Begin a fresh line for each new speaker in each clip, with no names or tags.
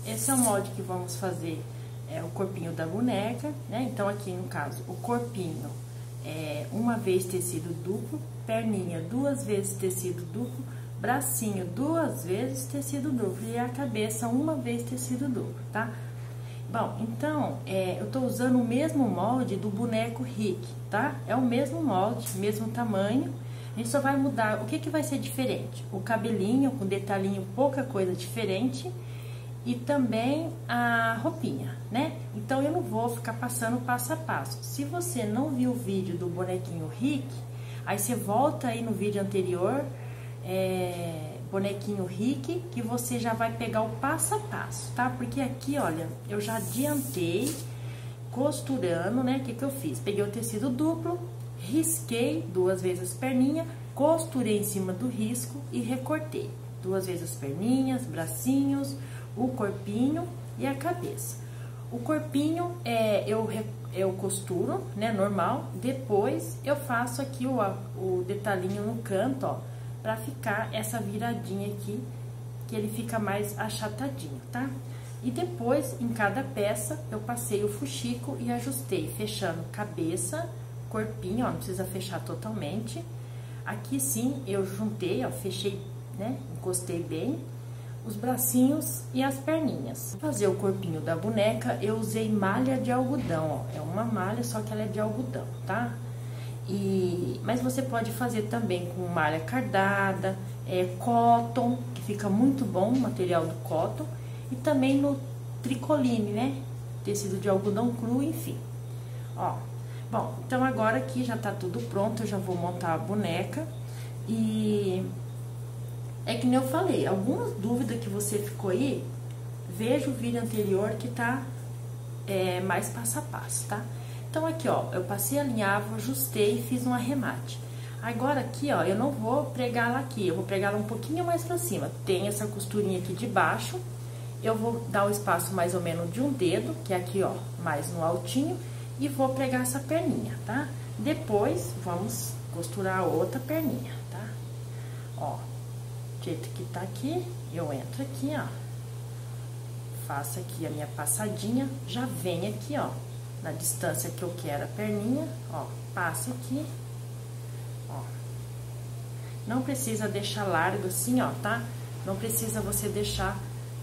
esse é o molde que vamos fazer o corpinho da boneca, né? Então, aqui no caso, o corpinho é uma vez tecido duplo, perninha 2 vezes tecido duplo, bracinho 2 vezes tecido duplo e a cabeça 1 vez tecido duplo, tá? Bom, então, eu tô usando o mesmo molde do boneco Rick, tá? É o mesmo molde, mesmo tamanho. A gente só vai mudar, o que que vai ser diferente? O cabelinho com detalhinho, pouca coisa diferente, e também a roupinha, né? Então, eu não vou ficar passando passo a passo. Se você não viu o vídeo do bonequinho Rick, aí você volta aí no vídeo anterior, bonequinho Rick, que você já vai pegar o passo a passo, tá? Porque aqui, olha, eu já adiantei costurando, né? O que que eu fiz? Peguei o tecido duplo, risquei 2 vezes as perninhas, costurei em cima do risco e recortei 2 vezes as perninhas, bracinhos, o corpinho e a cabeça. O corpinho eu costuro, né, normal. Depois eu faço aqui o detalhinho no canto, ó, pra ficar essa viradinha aqui, que ele fica mais achatadinho, tá? E depois, em cada peça, eu passei o fuxico e ajustei, fechando cabeça, corpinho, ó, não precisa fechar totalmente. Aqui sim, eu juntei, ó, fechei, né, encostei bem os bracinhos e as perninhas. Pra fazer o corpinho da boneca, eu usei malha de algodão, ó, é uma malha, só que ela é de algodão, tá? Mas você pode fazer também com malha cardada, cotton, que fica muito bom o material do cotton, e também no tricoline, né? Tecido de algodão cru, enfim. Ó, bom, então agora aqui já tá tudo pronto, eu já vou montar a boneca. E é que nem eu falei, algumas dúvidas que você ficou aí, veja o vídeo anterior que tá mais passo a passo, tá? Então, aqui, ó, eu passei a linha, ajustei e fiz um arremate. Agora, aqui, ó, eu não vou pregar ela aqui, eu vou pregar ela um pouquinho mais pra cima. Tem essa costurinha aqui de baixo, eu vou dar um espaço mais ou menos de um dedo, que é aqui, ó, mais no altinho, e vou pregar essa perninha, tá? Depois, vamos costurar a outra perninha, tá? Ó, do jeito que tá aqui, eu entro aqui, ó, faço aqui a minha passadinha, já venho aqui, ó, na distância que eu quero a perninha, ó, passo aqui, ó. Não precisa deixar largo assim, ó, tá? Não precisa você deixar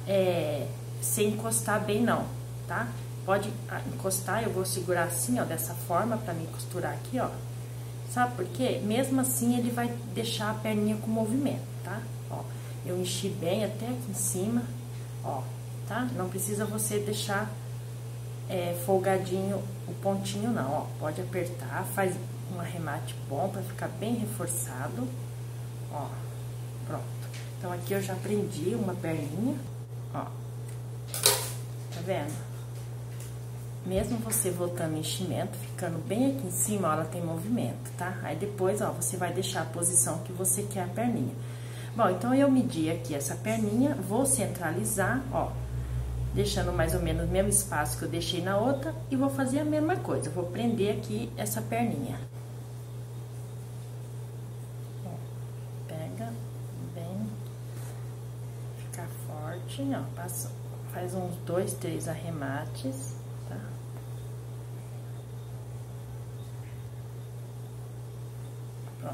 sem encostar bem, não, tá? Pode encostar, eu vou segurar assim, ó, dessa forma, pra me costurar aqui, ó. Sabe por quê? Mesmo assim, ele vai deixar a perninha com movimento, tá? Ó, eu enchi bem até aqui em cima, ó, tá? Não precisa você deixar folgadinho o pontinho, não, ó. Pode apertar, faz um arremate bom pra ficar bem reforçado, ó. Pronto. Então, aqui eu já prendi uma perninha, ó. Tá vendo? Mesmo você voltando o enchimento, ficando bem aqui em cima, ó, ela tem movimento, tá? Aí depois, ó, você vai deixar a posição que você quer a perninha. Bom, então eu medi aqui essa perninha, vou centralizar, ó, deixando mais ou menos o mesmo espaço que eu deixei na outra, e vou fazer a mesma coisa, vou prender aqui essa perninha. Ó, pega bem, fica forte, ó, passa, faz uns 2, 3 arremates, tá? Pronto.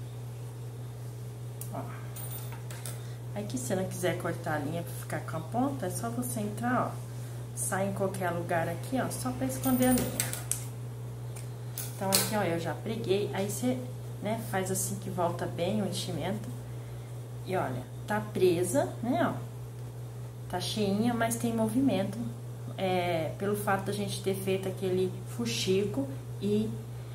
Ó. Aí que se não quiser cortar a linha pra ficar com a ponta, é só você entrar, ó, sai em qualquer lugar aqui, ó, só pra esconder a linha. Então, aqui, ó, eu já preguei, aí você, né, faz assim que volta bem o enchimento. E olha, tá presa, né, ó, tá cheinha, mas tem movimento, pelo fato da gente ter feito aquele fuxico e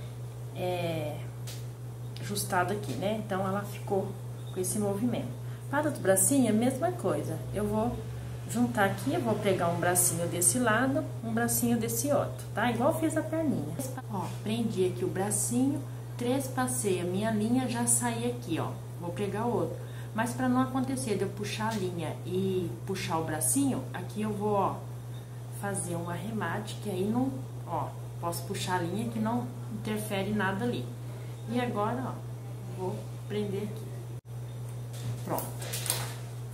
ajustado aqui, né, então ela ficou com esse movimento. Para os bracinhos, a mesma coisa. Eu vou juntar aqui, eu vou pegar um bracinho desse lado, um bracinho desse outro, tá? Igual fiz a perninha. Ó, prendi aqui o bracinho, trespassei a minha linha, já saí aqui, ó. Vou pegar o outro. Mas para não acontecer de eu puxar a linha e puxar o bracinho, aqui eu vou, ó, fazer um arremate, que aí não, ó, posso puxar a linha que não interfere nada ali. E agora, ó, vou prender aqui. Pronto.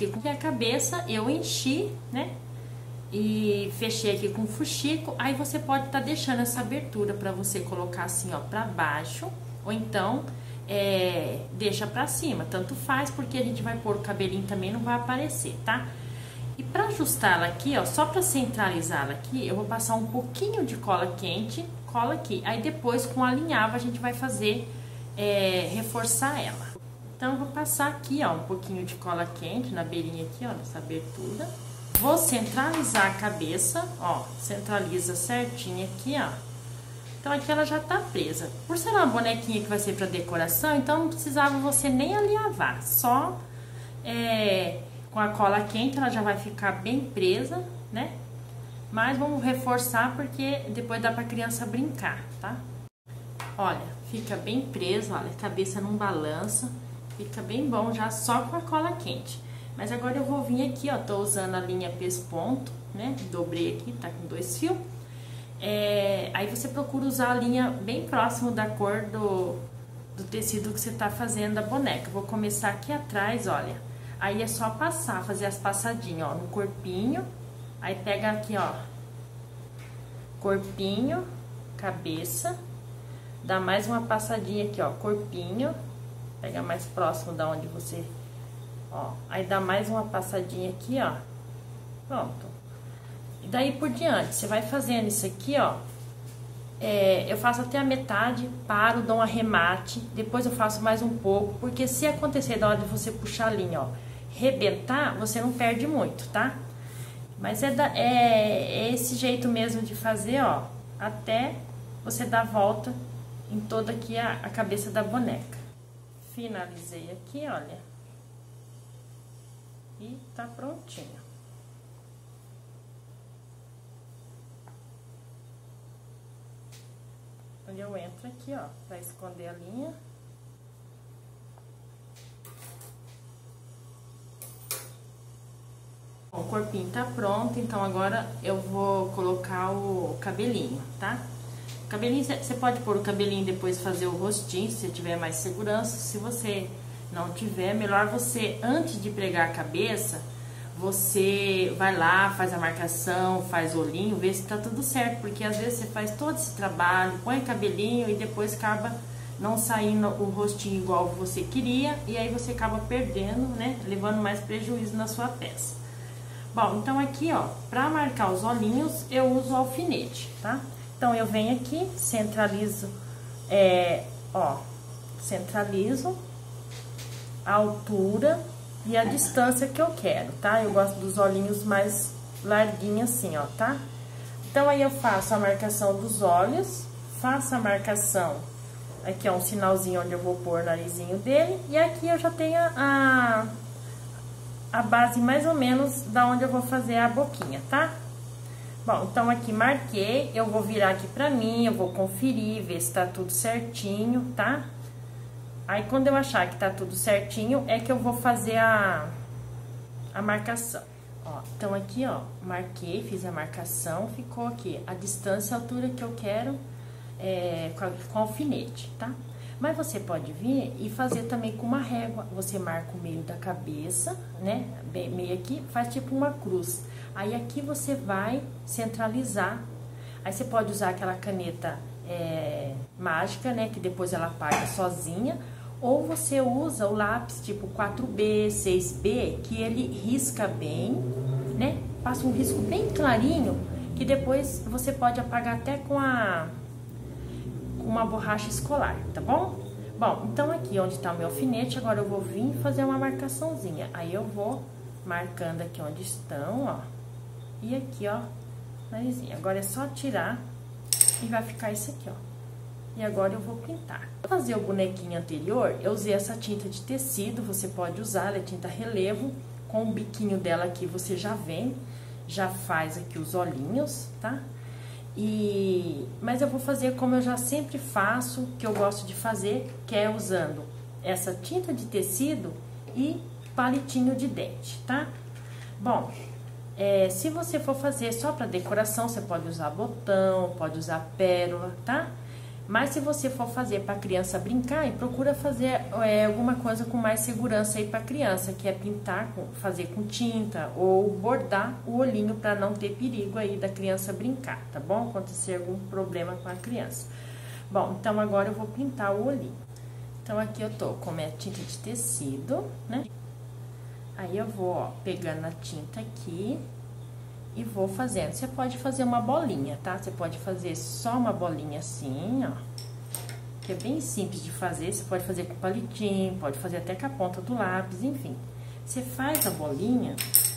aqui com a cabeça, eu enchi, né? E fechei aqui com fuxico. Aí você pode estar deixando essa abertura pra você colocar assim, ó, pra baixo. Ou então, deixa pra cima. Tanto faz, porque a gente vai pôr o cabelinho também, não vai aparecer, tá? E pra ajustar ela aqui, ó, só pra centralizar ela aqui, eu vou passar um pouquinho de cola quente, cola aqui. Aí depois, com a alinhava, a gente vai fazer, reforçar ela. Então, eu vou passar aqui, ó, um pouquinho de cola quente na beirinha aqui, ó, nessa abertura. Vou centralizar a cabeça, ó, centraliza certinho aqui, ó. Então, aqui ela já tá presa. Por ser uma bonequinha que vai ser pra decoração, então não precisava você nem alinhavar. Só, com a cola quente ela já vai ficar bem presa, né? Mas vamos reforçar porque depois dá pra criança brincar, tá? Olha, fica bem preso, olha, a cabeça não balança. Fica bem bom já só com a cola quente. Mas agora eu vou vir aqui, ó, tô usando a linha pesponto, né? Dobrei aqui, tá com 2 fios. Aí você procura usar a linha bem próximo da cor do tecido que você tá fazendo a boneca. Vou começar aqui atrás, olha. Aí é só passar, fazer as passadinhas, ó, no corpinho. Aí pega aqui, ó, corpinho, cabeça. Dá mais uma passadinha aqui, ó, corpinho. Pega mais próximo da onde você, ó. Aí dá mais uma passadinha aqui, ó. Pronto. E daí por diante, você vai fazendo isso aqui, ó. Eu faço até a metade, paro, dou um arremate. Depois eu faço mais um pouco, porque se acontecer da hora de você puxar a linha, ó, rebentar, você não perde muito, tá? Mas é esse jeito mesmo de fazer, ó, até você dar a volta em toda aqui a cabeça da boneca. Finalizei aqui, olha. E tá prontinho. Onde eu entro aqui, ó, pra esconder a linha. O corpinho tá pronto, então agora eu vou colocar o cabelinho, tá? O cabelinho, você pode pôr o cabelinho e depois fazer o rostinho, se você tiver mais segurança. Se você não tiver, melhor você, antes de pregar a cabeça, você vai lá, faz a marcação, faz o olhinho, vê se tá tudo certo. Porque às vezes você faz todo esse trabalho, põe cabelinho e depois acaba não saindo o rostinho igual você queria. E aí você acaba perdendo, né? Levando mais prejuízo na sua peça. Bom, então aqui, ó, pra marcar os olhinhos, eu uso o alfinete, tá? Então, eu venho aqui, centralizo, ó, centralizo a altura e a distância que eu quero, tá? Eu gosto dos olhinhos mais larguinhos assim, ó, tá? Então, aí eu faço a marcação dos olhos, faço a marcação, aqui ó, um sinalzinho onde eu vou pôr o narizinho dele, e aqui eu já tenho a base mais ou menos da onde eu vou fazer a boquinha, tá? Bom, então aqui marquei, eu vou virar aqui pra mim, eu vou conferir, ver se tá tudo certinho, tá? Aí, quando eu achar que tá tudo certinho, é que eu vou fazer a marcação. Ó, então aqui, ó, marquei, fiz a marcação, ficou aqui a distância, a altura que eu quero com alfinete, tá? Mas você pode vir e fazer também com uma régua. Você marca o meio da cabeça, né? Meio aqui, faz tipo uma cruz. Aí aqui você vai centralizar. Aí você pode usar aquela caneta mágica, né? Que depois ela apaga sozinha. Ou você usa o lápis tipo 4B, 6B, que ele risca bem, né? Passa um risco bem clarinho, que depois você pode apagar até com uma borracha escolar, tá bom? Bom, então aqui onde tá o meu alfinete, agora eu vou vir fazer uma marcaçãozinha. Aí eu vou marcando aqui onde estão, ó. E aqui, ó, narizinho. Agora é só tirar e vai ficar isso aqui, ó. E agora eu vou pintar. Pra fazer o bonequinho anterior, eu usei essa tinta de tecido, você pode usar, ela é tinta relevo. Com o biquinho dela aqui, você já vem, já faz aqui os olhinhos, tá? Mas eu vou fazer como eu já sempre faço, que eu gosto de fazer, que é usando essa tinta de tecido e palitinho de dente, tá? Bom, se você for fazer só para decoração, você pode usar botão, pode usar pérola, tá? Mas se você for fazer para criança brincar, procura fazer alguma coisa com mais segurança aí para criança, que é pintar, fazer com tinta ou bordar o olhinho para não ter perigo aí da criança brincar, tá bom? Acontecer algum problema com a criança. Bom, então agora eu vou pintar o olhinho. Então aqui eu tô com minha tinta de tecido, né? Aí eu vou, ó, pegando a tinta aqui e vou fazendo. Você pode fazer uma bolinha, tá? Você pode fazer só uma bolinha assim, ó. Que é bem simples de fazer. Você pode fazer com palitinho, pode fazer até com a ponta do lápis, enfim. Você faz a bolinha,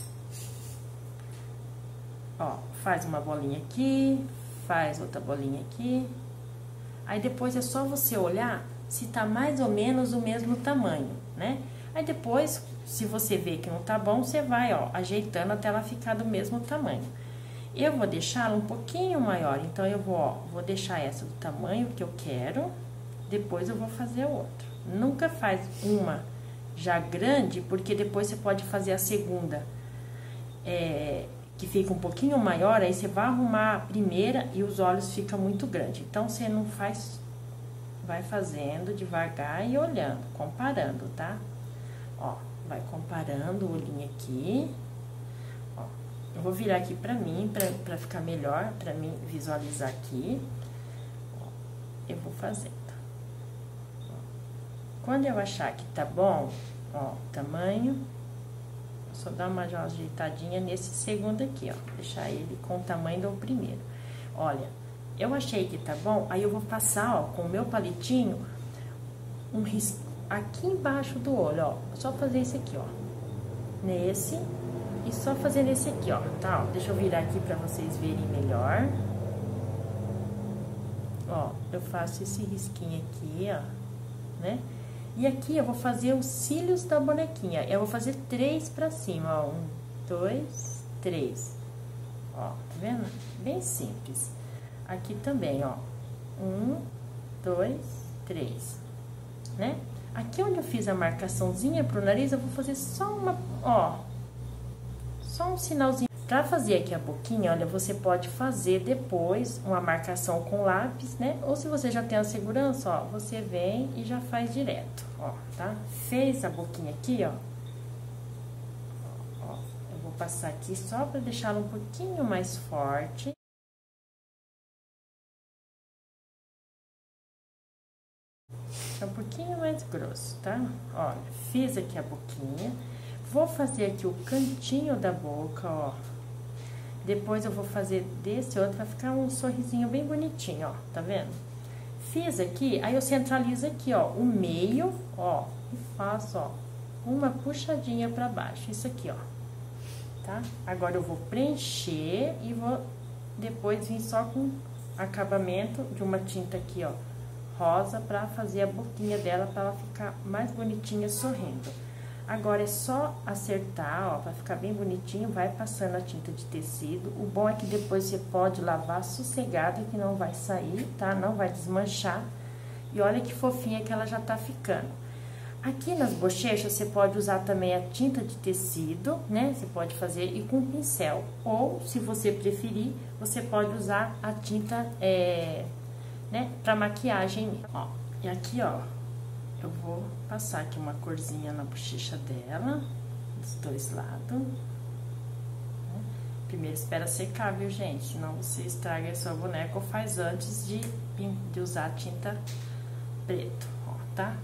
ó, faz uma bolinha aqui, faz outra bolinha aqui. Aí depois é só você olhar se tá mais ou menos o mesmo tamanho, né? Aí depois, se você vê que não tá bom, você vai, ó, ajeitando até ela ficar do mesmo tamanho. Eu vou deixá-la um pouquinho maior, então eu vou, ó, vou deixar essa do tamanho que eu quero, depois eu vou fazer outra. Nunca faz uma já grande, porque depois você pode fazer a segunda, que fica um pouquinho maior, aí você vai arrumar a primeira e os olhos ficam muito grandes. Então, você não faz, vai fazendo devagar e olhando, comparando, tá? Ó, vai comparando o olhinho aqui, ó. Eu vou virar aqui pra mim, pra ficar melhor, pra mim visualizar aqui. Ó, eu vou fazendo. Ó. Quando eu achar que tá bom, ó, tamanho, só dar uma ajeitadinha nesse segundo aqui, ó. Deixar ele com o tamanho do primeiro. Olha, eu achei que tá bom, aí eu vou passar, ó, com o meu palitinho, um risco aqui embaixo do olho, ó. Só fazer esse aqui, ó. Nesse, e só fazer nesse aqui, ó, tá? Ó, deixa eu virar aqui pra vocês verem melhor. Ó, eu faço esse risquinho aqui, ó, né? E aqui eu vou fazer os cílios da bonequinha. Eu vou fazer 3 pra cima, ó. 1, 2, 3. Ó, tá vendo? Bem simples. Aqui também, ó. 1, 2, 3, né? Aqui onde eu fiz a marcaçãozinha pro nariz, eu vou fazer só uma, ó, só um sinalzinho. Pra fazer aqui a boquinha, olha, você pode fazer depois uma marcação com lápis, né? Ou se você já tem a segurança, ó, você vem e já faz direto, ó, tá? Fez a boquinha aqui, ó. Ó, eu vou passar aqui só pra deixá-la um pouquinho mais forte. É um pouquinho mais grosso, tá? Olha, fiz aqui a boquinha. Vou fazer aqui o cantinho da boca, ó. Depois eu vou fazer desse outro, vai ficar um sorrisinho bem bonitinho, ó. Tá vendo? Fiz aqui, aí eu centralizo aqui, ó, o meio, ó. E faço, ó, uma puxadinha pra baixo. Isso aqui, ó. Tá? Agora eu vou preencher e vou depois vir só com acabamento de uma tinta aqui, ó, rosa, pra fazer a boquinha dela, pra ela ficar mais bonitinha sorrindo. Agora é só acertar, ó, pra ficar bem bonitinho, vai passando a tinta de tecido. O bom é que depois você pode lavar sossegado, que não vai sair, tá? Não vai desmanchar. E olha que fofinha que ela já tá ficando. Aqui nas bochechas, você pode usar também a tinta de tecido, né? Você pode fazer e com pincel. Ou, se você preferir, você pode usar a tinta, né, pra maquiagem. Ó, e aqui, ó, eu vou passar aqui uma corzinha na bochecha dela, dos dois lados. Primeiro espera secar, viu, gente? Senão você estraga a sua boneca ou faz antes de usar a tinta preta, ó, tá?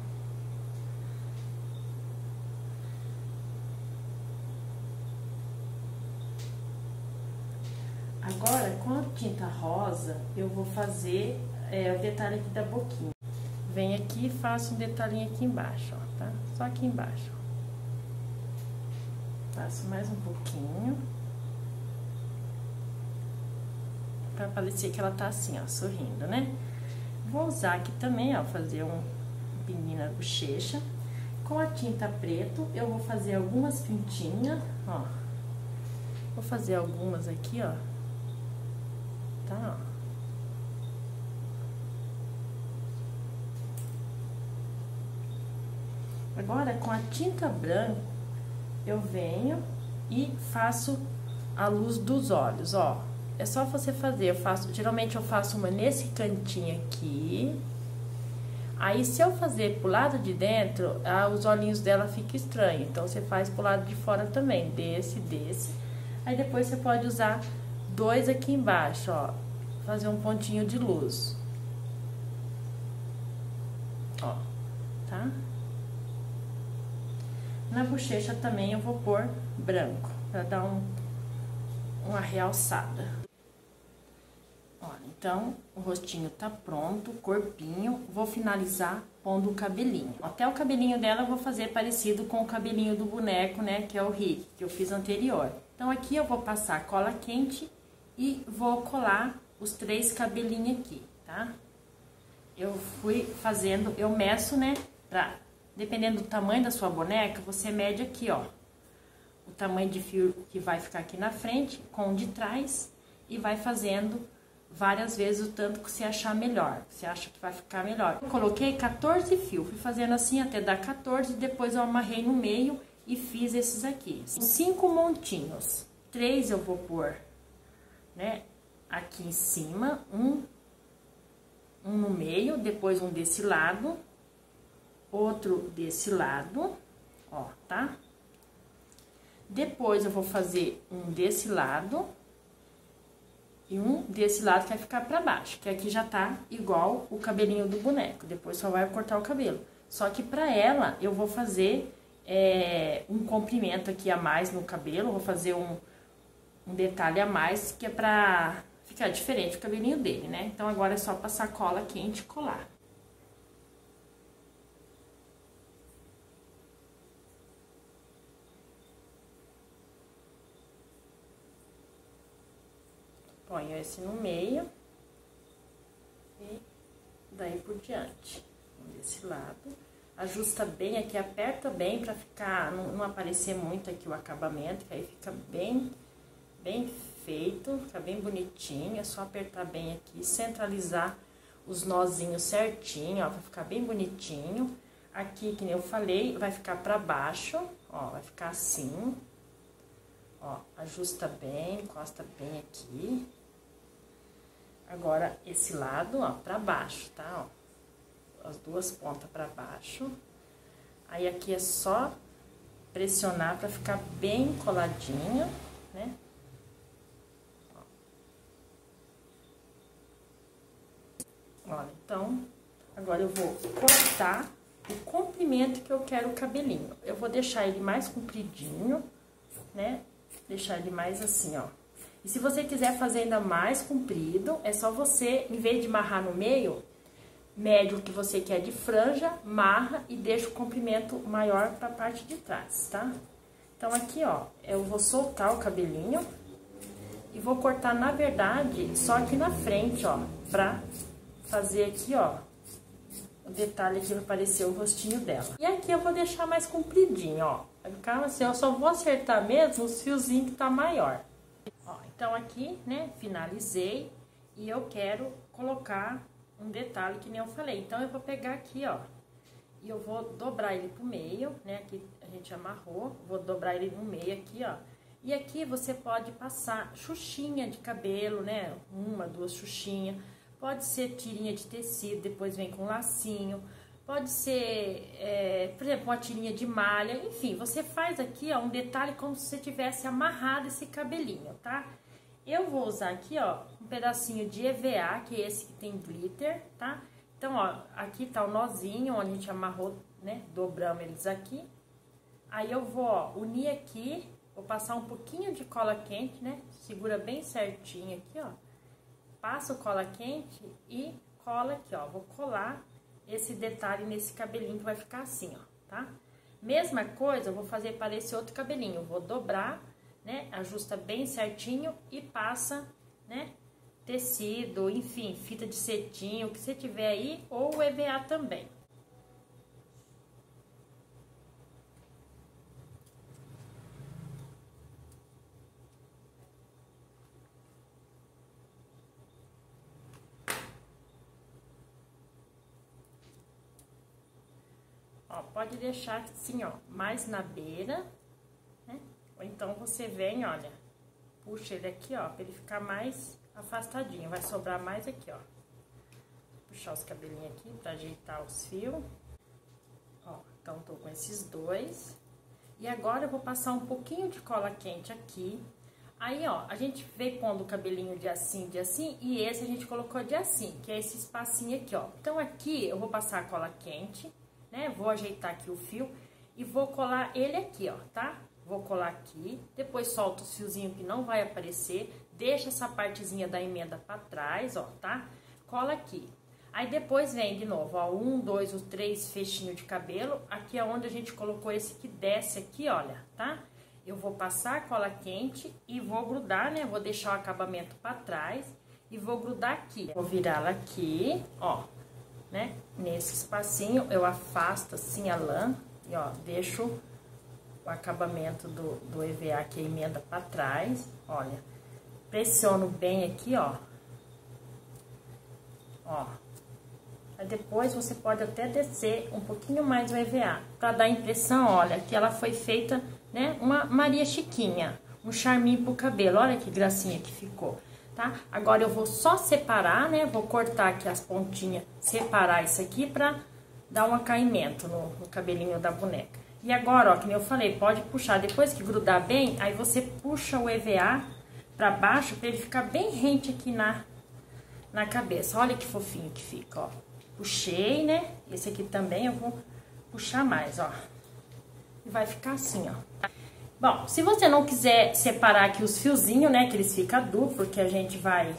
Agora, com a tinta rosa, eu vou fazer o detalhe aqui da boquinha. Venho aqui e faço um detalhinho aqui embaixo, ó, tá? Só aqui embaixo, ó. Faço mais um pouquinho. Pra parecer que ela tá assim, ó, sorrindo, né? Vou usar aqui também, ó, fazer um pininho na bochecha. Com a tinta preta, eu vou fazer algumas pintinhas, ó. Vou fazer algumas aqui, ó. Tá, ó. Agora, com a tinta branca, eu venho e faço a luz dos olhos, ó. é só você fazer. Geralmente eu faço uma nesse cantinho aqui. Aí, se eu fazer pro lado de dentro, os olhinhos dela ficam estranhos. Então, você faz pro lado de fora também, desse. Aí, depois você pode usar 2 aqui embaixo, ó. Fazer um pontinho de luz. Ó, tá? Na bochecha também eu vou pôr branco, pra dar uma realçada. Olha, então, o rostinho tá pronto, o corpinho. Vou finalizar pondo o cabelinho. Até o cabelinho dela eu vou fazer parecido com o cabelinho do boneco, né? Que é o Rick, que eu fiz anterior. Então, aqui eu vou passar cola quente e vou colar os 3 cabelinhos aqui, tá? Eu fui fazendo, eu meço, né? Dependendo do tamanho da sua boneca, você mede aqui, ó. O tamanho de fio que vai ficar aqui na frente com o de trás e vai fazendo várias vezes o tanto que você achar melhor. Você acha que vai ficar melhor. Eu coloquei 14 fios, fui fazendo assim até dar 14, depois eu amarrei no meio e fiz esses aqui. 5 montinhos. 3 eu vou pôr, né? Aqui em cima, um no meio, depois um desse lado, outro desse lado, ó, tá? Depois eu vou fazer um desse lado e um desse lado que vai ficar pra baixo, que aqui já tá igual o cabelinho do boneco, depois só vai cortar o cabelo. Só que pra ela eu vou fazer um comprimento aqui a mais no cabelo, vou fazer um detalhe a mais, que é pra ficar diferente o cabelinho dele, né? Então, agora é só passar cola quente e colar. Ponho esse no meio e daí por diante. Desse lado. Ajusta bem aqui, aperta bem pra ficar, não aparecer muito aqui o acabamento, que aí fica bem feito, fica bem bonitinho. É só apertar bem aqui, centralizar os nozinhos certinho, ó, vai ficar bem bonitinho. Aqui, que nem eu falei, vai ficar pra baixo, ó, vai ficar assim. Ó, ajusta bem, encosta bem aqui. Agora, esse lado, ó, pra baixo, tá, ó. As 2 pontas pra baixo. Aí, aqui é só pressionar pra ficar bem coladinho, né? Olha, então, agora eu vou cortar o comprimento que eu quero o cabelinho. Eu vou deixar ele mais compridinho, né? Deixar ele mais assim, ó. E se você quiser fazer ainda mais comprido, é só você, em vez de amarrar no meio, mede o que você quer de franja, marra e deixa o comprimento maior pra parte de trás, tá? Então, aqui, ó, eu vou soltar o cabelinho e vou cortar, na verdade, só aqui na frente, ó, pra fazer aqui, ó, o detalhe aqui vai aparecer o rostinho dela. E aqui eu vou deixar mais compridinho, ó. Vai ficar assim, eu só vou acertar mesmo os fiozinhos que tá maior. Ó, então aqui, né, finalizei e eu quero colocar um detalhe que nem eu falei. Então, eu vou pegar aqui, ó, e eu vou dobrar ele pro meio, né, aqui a gente amarrou, vou dobrar ele no meio aqui, ó. E aqui você pode passar xuxinha de cabelo, né, 1, 2 xuxinhas. Pode ser tirinha de tecido, depois vem com lacinho. Pode ser, por exemplo, uma tirinha de malha. Enfim, você faz aqui, ó, um detalhe como se você tivesse amarrado esse cabelinho, tá? Eu vou usar aqui, ó, um pedacinho de EVA, que é esse que tem glitter, tá? Então, ó, aqui tá o nozinho, onde a gente amarrou, né? Dobramos eles aqui. Aí, eu vou, ó, unir aqui, vou passar um pouquinho de cola quente, né? Segura bem certinho aqui, ó. Passo cola quente e cola aqui, ó. Vou colar esse detalhe nesse cabelinho que vai ficar assim, ó, tá? Mesma coisa, eu vou fazer para esse outro cabelinho. Vou dobrar, né? Ajusta bem certinho e passa, né? Tecido, enfim, fita de cetim, o que você tiver aí, ou o EVA também. Ó, pode deixar assim, ó, mais na beira, né? Ou então você vem, olha, puxa ele aqui, ó, pra ele ficar mais afastadinho. Vai sobrar mais aqui, ó. Puxar os cabelinhos aqui pra ajeitar os fios. Ó, então tô com esses dois. E agora eu vou passar um pouquinho de cola quente aqui. Aí, ó, a gente veio pondo o cabelinho de assim, e esse a gente colocou de assim, que é esse espacinho aqui, ó. Então, aqui eu vou passar a cola quente, né? Vou ajeitar aqui o fio e vou colar ele aqui, ó, tá? Vou colar aqui, depois solto os fiozinhos que não vai aparecer, deixa essa partezinha da emenda pra trás, ó, tá? Cola aqui. Aí, depois vem de novo, ó, 1, 2, os 3 fechinhos de cabelo, aqui é onde a gente colocou esse que desce aqui, olha, tá? Eu vou passar a cola quente e vou grudar, né? Vou deixar o acabamento pra trás e vou grudar aqui. Vou virá-la aqui, ó, né? Nesse espacinho, eu afasto assim a lã e, ó, deixo o acabamento do EVA aqui, a emenda pra trás, olha. Pressiono bem aqui, ó. Ó. Aí depois você pode até descer um pouquinho mais o EVA, pra dar a impressão, olha, que ela foi feita, né, uma Maria Chiquinha, um charminho pro cabelo, olha que gracinha que ficou, tá? Agora eu vou só separar, né, vou cortar aqui as pontinhas, separar isso aqui pra dar um acaimento no cabelinho da boneca. E agora, ó, que nem eu falei, pode puxar, depois que grudar bem, aí você puxa o EVA pra baixo, pra ele ficar bem rente aqui na cabeça, olha que fofinho que fica, ó. Puxei, né, esse aqui também eu vou puxar mais, ó. E vai ficar assim, ó. Bom, se você não quiser separar aqui os fiozinhos, né, que eles ficam duplo, que a gente vai,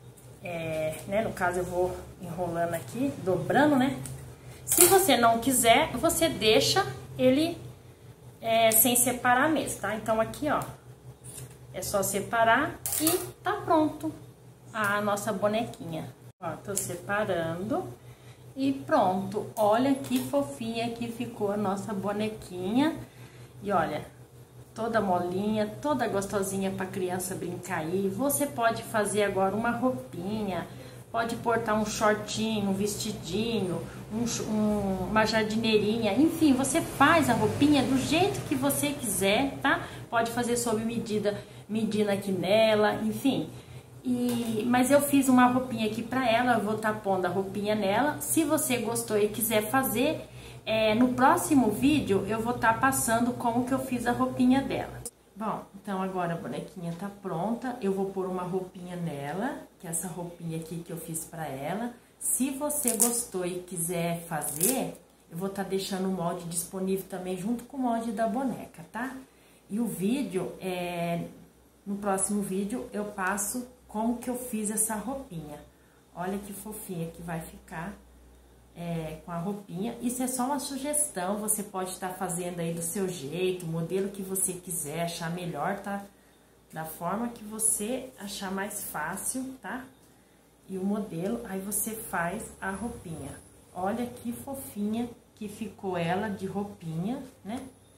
né, no caso eu vou enrolando aqui, dobrando, né. Se você não quiser, você deixa ele sem separar mesmo, tá? Então aqui, ó, é só separar e tá pronto a nossa bonequinha. Ó, tô separando e pronto. Olha que fofinha que ficou a nossa bonequinha. E olha, toda molinha, toda gostosinha pra criança brincar aí. Você pode fazer agora uma roupinha, pode portar um shortinho, um vestidinho, uma jardineirinha, enfim, você faz a roupinha do jeito que você quiser, tá? Pode fazer sob medida, medindo aqui nela, enfim. Mas eu fiz uma roupinha aqui pra ela, eu vou estar pondo a roupinha nela. Se você gostou e quiser fazer, no próximo vídeo eu vou estar passando como que eu fiz a roupinha dela. Bom, então agora a bonequinha tá pronta, eu vou pôr uma roupinha nela, que é essa roupinha aqui que eu fiz pra ela. Se você gostou e quiser fazer, eu vou estar deixando o molde disponível também junto com o molde da boneca, tá? E o vídeo, no próximo vídeo eu passo como que eu fiz essa roupinha. Olha que fofinha que vai ficar com a roupinha. Isso é só uma sugestão, você pode estar fazendo aí do seu jeito, o modelo que você quiser, achar melhor, tá? Da forma que você achar mais fácil, tá? E o modelo, aí você faz a roupinha. Olha que fofinha que ficou ela de roupinha, né?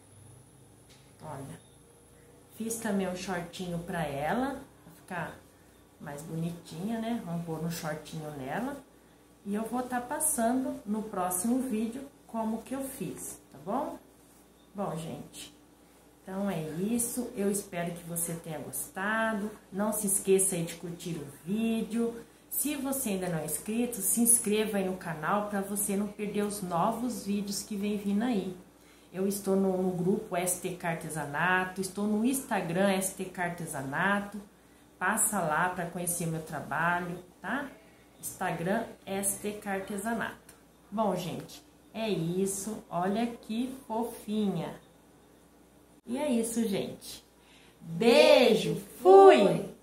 Olha. Fiz também um shortinho pra ela, pra ficar mais bonitinha, né? Vamos pôr um shortinho nela. E eu vou estar passando no próximo vídeo como que eu fiz, tá bom? Bom, gente, então é isso. Eu espero que você tenha gostado. Não se esqueça aí de curtir o vídeo. Se você ainda não é inscrito, se inscreva aí no canal para você não perder os novos vídeos que vem vindo aí. Eu estou no grupo STK Artesanato, estou no Instagram STK Artesanato. Passa lá para conhecer meu trabalho, tá? Instagram STK Artesanato. Bom, gente, é isso. Olha que fofinha. E é isso, gente. Beijo, fui!